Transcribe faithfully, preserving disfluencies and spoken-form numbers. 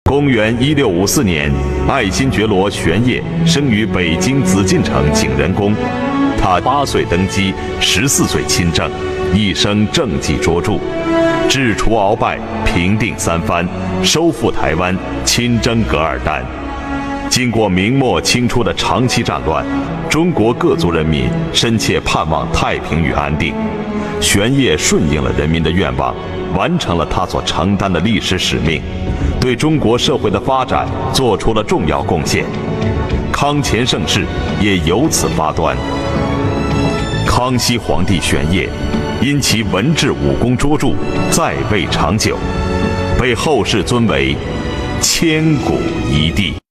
公元一六五四年，爱新觉罗玄烨生于北京紫禁城景仁宫。他八岁登基，十四岁亲政，一生政绩卓著，制除鳌拜，平定三藩，收复台湾，亲征噶尔丹。经过明末清初的长期战乱，中国各族人民深切盼望太平与安定。玄烨顺应了人民的愿望，完成了他所承担的历史使命，对中国社会的发展做出了重要贡献。康乾盛世也由此发端。康熙皇帝玄烨因其文治武功卓著，在位长久，被后世尊为千古一帝。